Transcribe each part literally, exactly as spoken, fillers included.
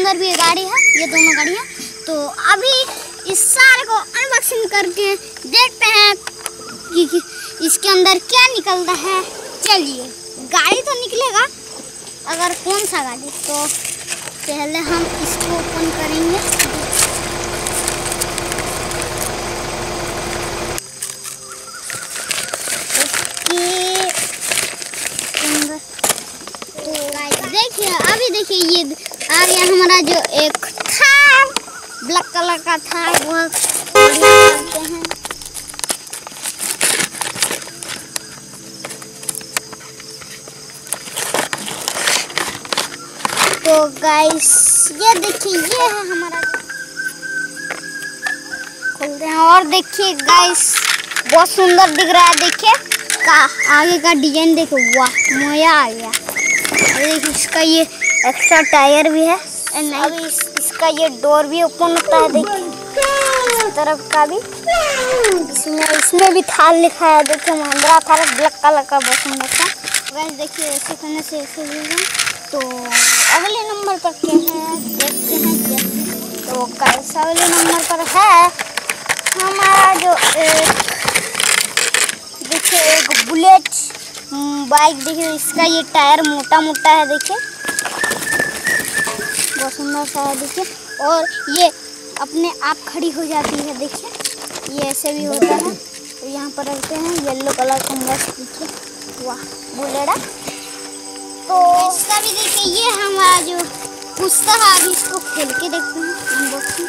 सुंदर भी गाड़ी है, ये दोनों गाड़ी है। तो अभी इस सारे को अनबॉक्सिंग करके देखते हैं कि, कि इसके अंदर क्या निकलता है। चलिए, गाड़ी तो निकलेगा, अगर कौन सा गाड़ी, तो पहले हम इसको ओपन करेंगे। देखिए, अभी देखिए ये आ गया हमारा जो एक थार, ब्लैक कलर का थार, बहुत बढ़िया हैं। तो गाइस ये देखिए, ये है हमारा, खोलते हैं और देखिए गाइस बहुत सुंदर दिख रहा है। देखिए का आगे का डिजाइन देखो, वाह मजा आ गया। देखिए इसका ये एक्स्ट्रा टायर भी है, अभी इस, इसका ये डोर भी ओपन होता है। देखिए इस तरफ का भी, इसमें इसमें भी थार लिखा है। देखिए महिंद्रा थार, ब्लैक कलर का, बहुत सुंदर सा। गाइस देखिए ऐसे करने से ऐसे भी। तो अगले नंबर पर क्या है देखते हैं क्या। तो गाइस अगले नंबर पर है हमारा जो एक, देखिए एक बुलेट बाइक। देखिए इसका ये टायर मोटा मोटा है, देखिए बहुत सुंदर सा है। देखिए और ये अपने आप खड़ी हो जाती है। देखिए ये ऐसे भी होता है। तो यहाँ पर रखते हैं येलो कलर का मस्त, देखिए वाह बुलेट। तो इसका भी देखिए ये हमारा जो पुस्तक है, अभी इसको खोल के देखते हैं अनबॉक्सिंग।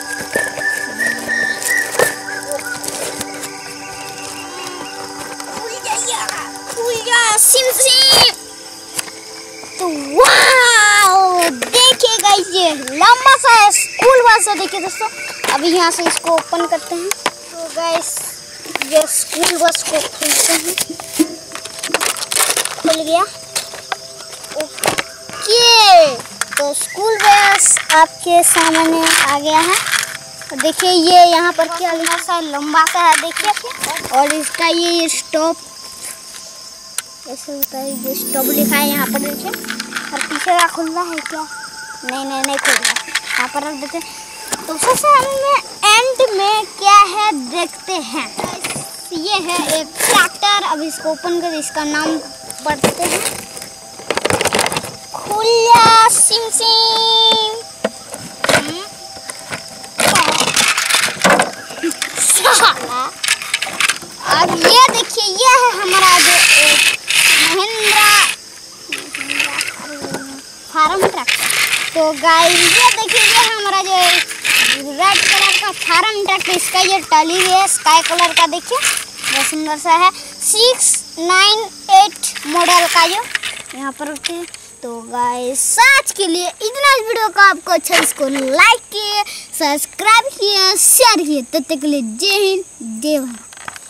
SIM SIM. तो वाह देखिए गाइस, ये लंबा सा है, स्कूल बस है। देखिए दोस्तों, अभी यहाँ से इसको ओपन करते हैं। तो गाइस ये स्कूल बस को खोलते हैं, खुल गया। ओके, तो स्कूल बस आपके सामने आ गया है। तो देखिए ये यहाँ पर क्या लिखा सा लंबा सा है, देखिए। और इसका ये स्टॉप ऐसे होता है, जो स्टॉप लिखा है यहाँ पर, देखिए। और पीछे का खुला है क्या? नहीं नहीं नहीं खुल रहा, यहाँ पर रख देते हैं। तो सबसे हमें एंड में क्या है देखते हैं। ये है एक ट्रैक्टर, अब इसको ओपन कर इसका नाम पढ़ते हैं। खुला सिम सिम। अब ये देखिए, ये है हमारा जो एक महिंद्रा फार्म ट्रैक्टर। तो गाइस ये देखिए, ये हमारा जो रेड कलर का फार्म ट्रैक्टर, इसका ये टली भी है स्काई कलर का। देखिए बहुत सुंदर सा है, सिक्स नाइन एट मॉडल का जो यहाँ पर रखते हैं। तो गाइस आज के लिए इतना। इस वीडियो को आपको अच्छा, इसको लाइक किए, सब्सक्राइब किए, शेयर किए। तब तक के लिए जय हिंद, जय भारत।